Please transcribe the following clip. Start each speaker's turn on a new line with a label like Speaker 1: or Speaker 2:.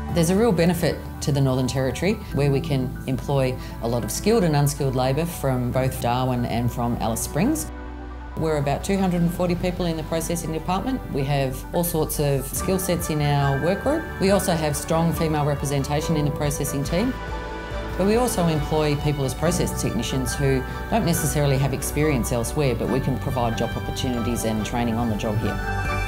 Speaker 1: There's a real benefit to the Northern Territory where we can employ a lot of skilled and unskilled labour from both Darwin and from Alice Springs. We're about 240 people in the processing department. We have all sorts of skill sets in our work group. We also have strong female representation in the processing team. But we also employ people as process technicians who don't necessarily have experience elsewhere, but we can provide job opportunities and training on the job here.